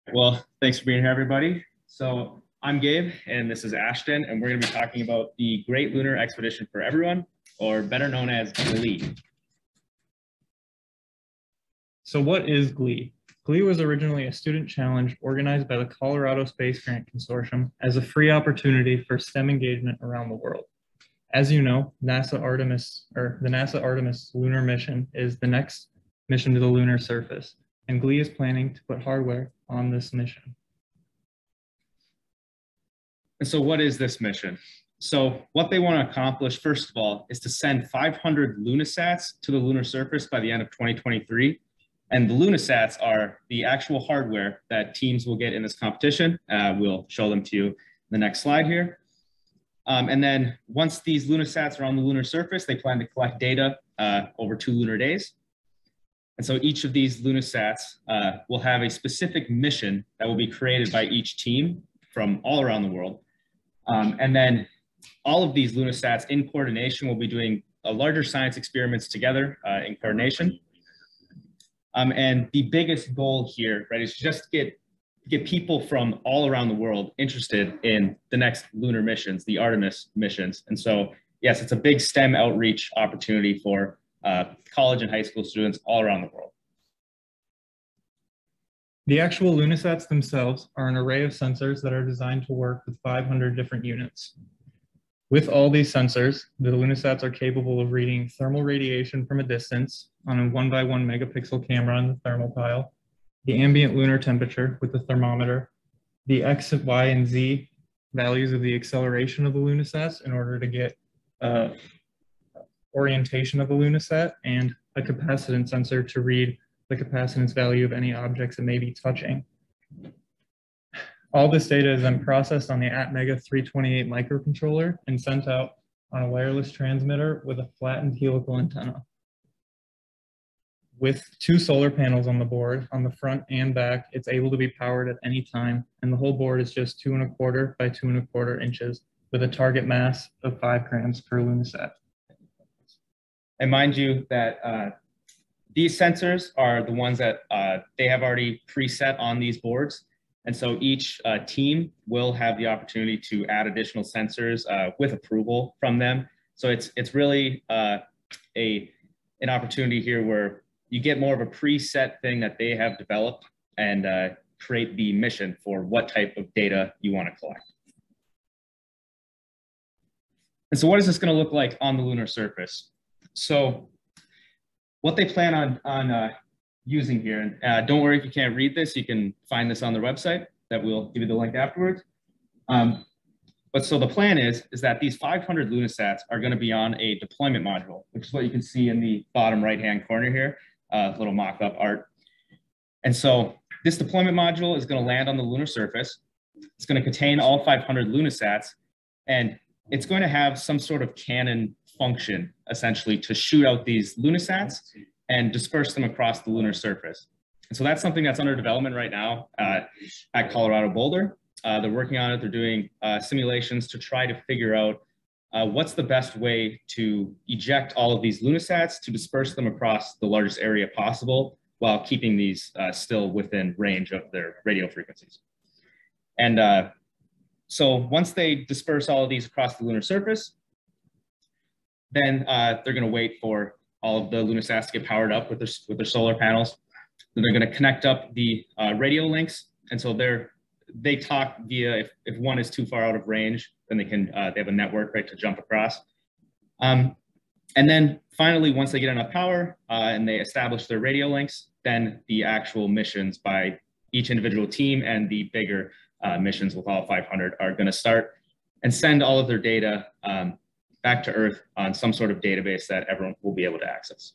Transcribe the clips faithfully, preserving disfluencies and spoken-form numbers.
Well, thanks for being here, everybody. So I'm Gabe, and this is Ashton, and we're going to be talking about the Great Lunar Expedition for Everyone, or better known as GLEE. So what is GLEE? GLEE was originally a student challenge organized by the Colorado Space Grant Consortium as a free opportunity for STEM engagement around the world. As you know, NASA Artemis, or the NASA Artemis lunar mission is the next mission to the lunar surface, and GLEE is planning to put hardware on this mission. And so what is this mission? So what they want to accomplish, first of all, is to send five hundred LunaSats to the lunar surface by the end of twenty twenty-three. And the LunaSats are the actual hardware that teams will get in this competition. Uh, we'll show them to you in the next slide here. Um, and then once these LunaSats are on the lunar surface, they plan to collect data uh, over two lunar days. And so each of these LunaSats uh, will have a specific mission that will be created by each team from all around the world. Um, and then all of these LunaSats in coordination will be doing a larger science experiments together uh, in coordination. Um, and the biggest goal here, right, is just get, get people from all around the world interested in the next lunar missions, the Artemis missions. And so, yes, it's a big STEM outreach opportunity for Uh, college and high school students all around the world. The actual LunaSats themselves are an array of sensors that are designed to work with five hundred different units. With all these sensors, the LunaSats are capable of reading thermal radiation from a distance on a one by one megapixel camera on the thermal pile, the ambient lunar temperature with the thermometer, the X, Y, and Z values of the acceleration of the LunaSats in order to get uh, orientation of the LunaSat, and a capacitance sensor to read the capacitance value of any objects it may be touching. All this data is then processed on the ATmega three twenty-eight microcontroller and sent out on a wireless transmitter with a flattened helical antenna. With two solar panels on the board, on the front and back, it's able to be powered at any time, and the whole board is just two and a quarter by two and a quarter inches with a target mass of five grams per LunaSat. And mind you that uh, these sensors are the ones that uh, they have already preset on these boards. And so each uh, team will have the opportunity to add additional sensors uh, with approval from them. So it's, it's really uh, a, an opportunity here where you get more of a preset thing that they have developed and uh, create the mission for what type of data you want to collect. And so what is this going to look like on the lunar surface? So what they plan on, on uh, using here, and uh, don't worry if you can't read this, you can find this on their website that we'll give you the link afterwards. Um, but so the plan is, is that these five hundred LunaSats are going to be on a deployment module, which is what you can see in the bottom right-hand corner here, uh, little mock-up art. And so this deployment module is going to land on the lunar surface. It's going to contain all five hundred LunaSats, and it's going to have some sort of cannon function, essentially, to shoot out these LunaSats and disperse them across the lunar surface. And so that's something that's under development right now uh, at Colorado Boulder. Uh, they're working on it. They're doing uh, simulations to try to figure out uh, what's the best way to eject all of these LunaSats to disperse them across the largest area possible while keeping these uh, still within range of their radio frequencies. And uh, so once they disperse all of these across the lunar surface, then uh, they're going to wait for all of the LunaSats to get powered up with their, with their solar panels. Then they're going to connect up the uh, radio links. And so they're, they talk via, if, if one is too far out of range, then they can, uh, they have a network, right, to jump across. Um, and then finally, once they get enough power uh, and they establish their radio links, then the actual missions by each individual team and the bigger uh, missions with all five hundred are going to start and send all of their data um, back to Earth on some sort of database that everyone will be able to access.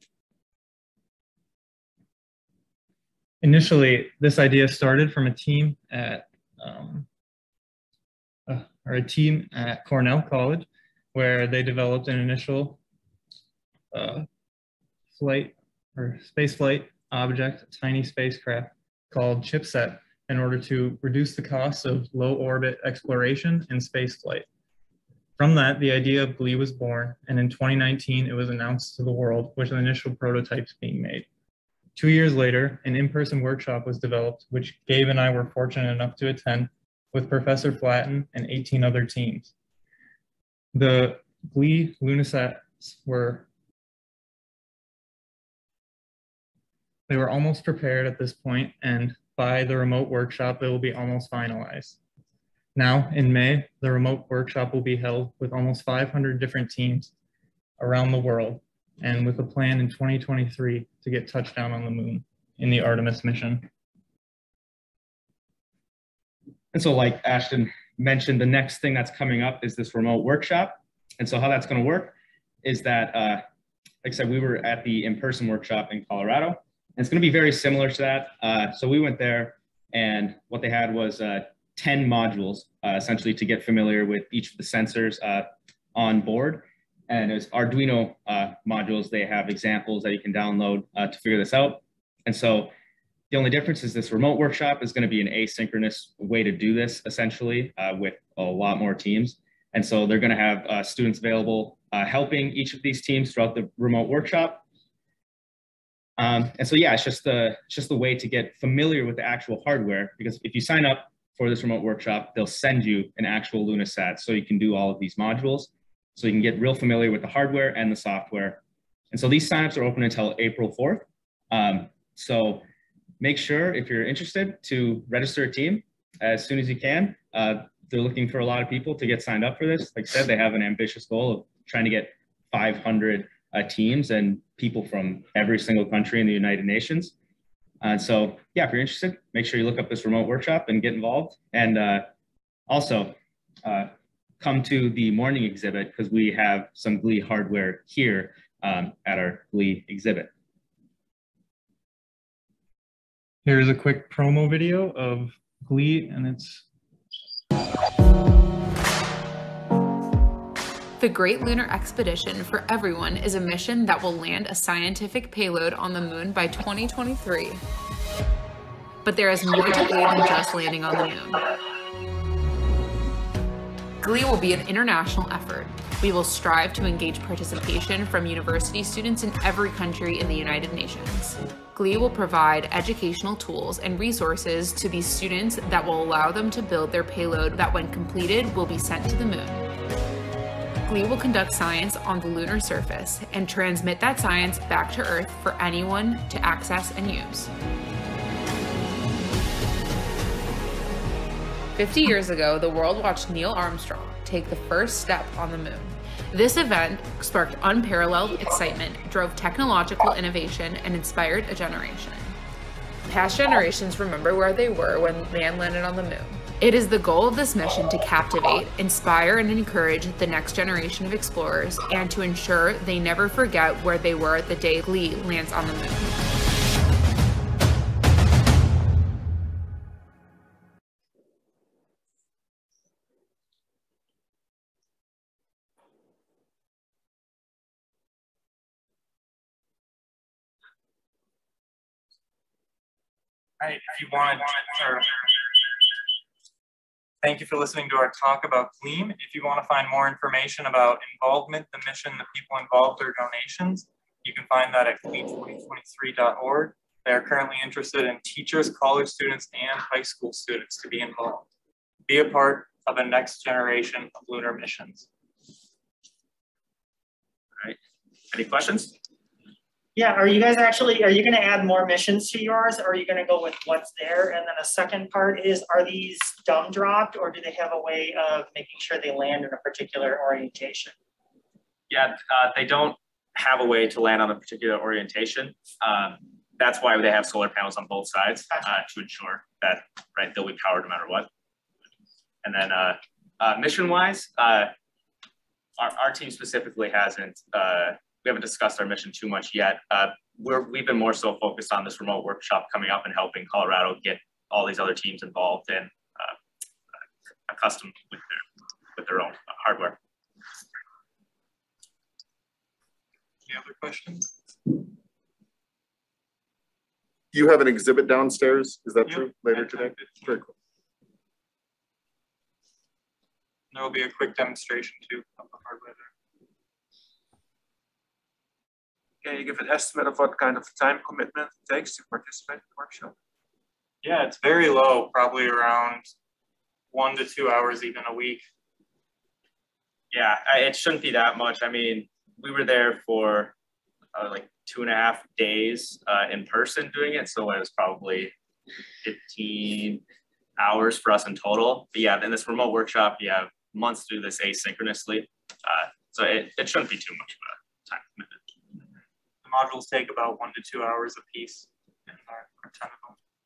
Initially, this idea started from a team at, um, uh, or a team at Cornell College, where they developed an initial uh, flight or space flight object, a tiny spacecraft called ChipSat, in order to reduce the costs of low orbit exploration and space flight. From that, the idea of GLEE was born, and in twenty nineteen, it was announced to the world with initial prototypes being made. Two years later, an in-person workshop was developed, which Gabe and I were fortunate enough to attend with Professor Flatten and eighteen other teams. The GLEE Lunasats were, they were almost prepared at this point, and by the remote workshop, it will be almost finalized. Now, in May, the remote workshop will be held with almost five hundred different teams around the world, and with a plan in twenty twenty-three to get touchdown on the moon in the Artemis mission. And so like Ashton mentioned, the next thing that's coming up is this remote workshop. And so how that's going to work is that, uh, like I said, we were at the in-person workshop in Colorado, and it's going to be very similar to that. Uh, so we went there, and what they had was uh, ten modules, uh, essentially to get familiar with each of the sensors uh, on board. And as Arduino uh, modules, they have examples that you can download uh, to figure this out. And so the only difference is this remote workshop is going to be an asynchronous way to do this, essentially, uh, with a lot more teams. And so they're going to have uh, students available uh, helping each of these teams throughout the remote workshop. Um, and so, yeah, it's just, the, it's just the way to get familiar with the actual hardware, because if you sign up for this remote workshop, they'll send you an actual Lunasat so you can do all of these modules. So you can get real familiar with the hardware and the software. And so these signups are open until April fourth. Um, so make sure, if you're interested, to register a team as soon as you can. Uh, they're looking for a lot of people to get signed up for this. Like I said, they have an ambitious goal of trying to get five hundred uh, teams and people from every single country in the United Nations. And uh, so, yeah, if you're interested, make sure you look up this remote workshop and get involved. And uh, also, uh, come to the morning exhibit, because we have some GLEE hardware here um, at our GLEE exhibit. Here's a quick promo video of GLEE and its... The Great Lunar Expedition for Everyone is a mission that will land a scientific payload on the moon by twenty twenty-three. But there is more to GLEE than just landing on the moon. GLEE will be an international effort. We will strive to engage participation from university students in every country in the United Nations. GLEE will provide educational tools and resources to these students that will allow them to build their payload that, when completed, will be sent to the moon. GLEE will conduct science on the lunar surface and transmit that science back to Earth for anyone to access and use. fifty years ago, the world watched Neil Armstrong take the first step on the moon. This event sparked unparalleled excitement, drove technological innovation, and inspired a generation. Past generations remember where they were when man landed on the moon. It is the goal of this mission to captivate, inspire, and encourage the next generation of explorers, and to ensure they never forget where they were the day GLEE lands on the moon. Right, if you want to, thank you for listening to our talk about GLEE. If you want to find more information about involvement, the mission, the people involved, or donations, you can find that at glee twenty twenty-three dot org. They are currently interested in teachers, college students, and high school students to be involved. Be a part of the next generation of lunar missions. All right, any questions? Yeah, are you guys actually, are you going to add more missions to yours, or are you going to go with what's there? And then a second part is, are these dumb dropped, or do they have a way of making sure they land in a particular orientation? Yeah, uh, they don't have a way to land on a particular orientation. Um, that's why they have solar panels on both sides, uh, to ensure that, right, they'll be powered no matter what. And then uh, uh, mission-wise, uh, our, our team specifically hasn't, uh, we haven't discussed our mission too much yet. Uh, we're, we've been more so focused on this remote workshop coming up and helping Colorado get all these other teams involved and uh, accustomed with their, with their own hardware. Any other questions? You have an exhibit downstairs, is that Yep. true, later today? Very cool. There will be a quick demonstration too of the hardware there. Can you give an estimate of what kind of time commitment it takes to participate in the workshop? Yeah, it's very low, probably around one to two hours even a week. Yeah, I, it shouldn't be that much. I mean, we were there for uh, like two and a half days uh, in person doing it. So it was probably fifteen hours for us in total. But yeah, in this remote workshop, you have months to do this asynchronously. Uh, so it, it shouldn't be too much of a time commitment. The modules take about one to two hours a piece, and are, are ten of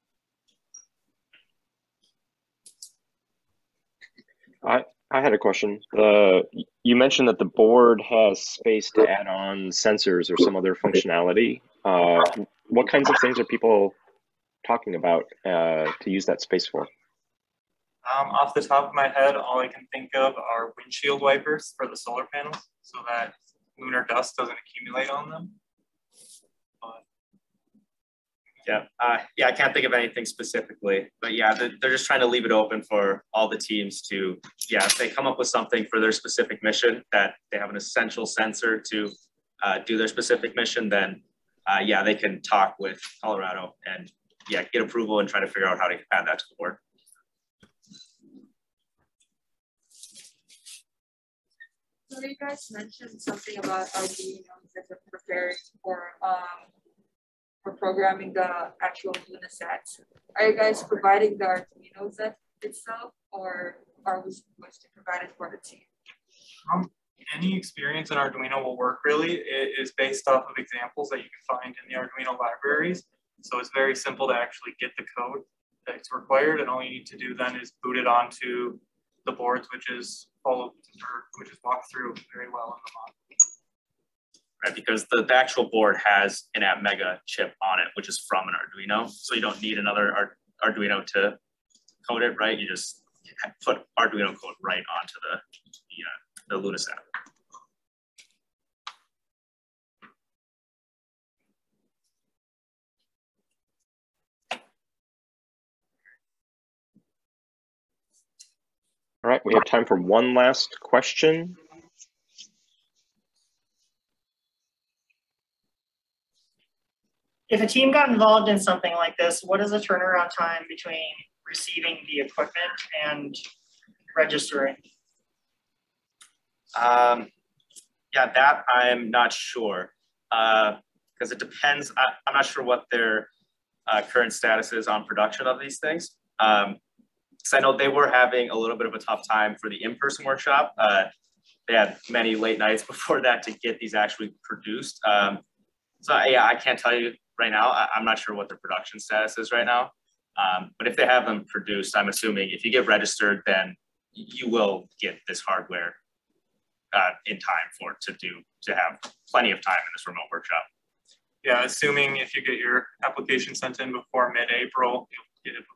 them. I, I had a question. Uh, you mentioned that the board has space to add on sensors or some other functionality. Uh, what kinds of things are people talking about uh, to use that space for? Um, off the top of my head, all I can think of are windshield wipers for the solar panels so that lunar dust doesn't accumulate on them. But... Yeah, uh, yeah, I can't think of anything specifically, but yeah, they're, they're just trying to leave it open for all the teams to, yeah, if they come up with something for their specific mission that they have an essential sensor to uh, do their specific mission, then uh, yeah, they can talk with Colorado and yeah, get approval and try to figure out how to add that to the board. So you guys mentioned something about Arduinos that are prepared for um, for programming the actual LunaSats. Are you guys providing the Arduino set itself, or are we supposed to provide it for the team? Um, any experience in Arduino will work really. It is based off of examples that you can find in the Arduino libraries. So it's very simple to actually get the code that's required, and all you need to do then is boot it onto the boards, which is followed or which is walked through very well in the model. Right, because the, the actual board has an App Mega chip on it, which is from an Arduino. So you don't need another Ar Arduino to code it, right? You just put Arduino code right onto the the, uh, the LunaSat. All right, we have time for one last question. If a team got involved in something like this, what is the turnaround time between receiving the equipment and registering? Um, yeah, that I'm not sure because uh, it depends. I, I'm not sure what their uh, current status is on production of these things. Um, Because I know they were having a little bit of a tough time for the in-person workshop. Uh, they had many late nights before that to get these actually produced. Um, so yeah, I can't tell you right now. I, I'm not sure what their production status is right now. Um, but if they have them produced, I'm assuming if you get registered, then you will get this hardware uh, in time for it to do, to have plenty of time in this remote workshop. Yeah, assuming if you get your application sent in before mid-April, you'll get it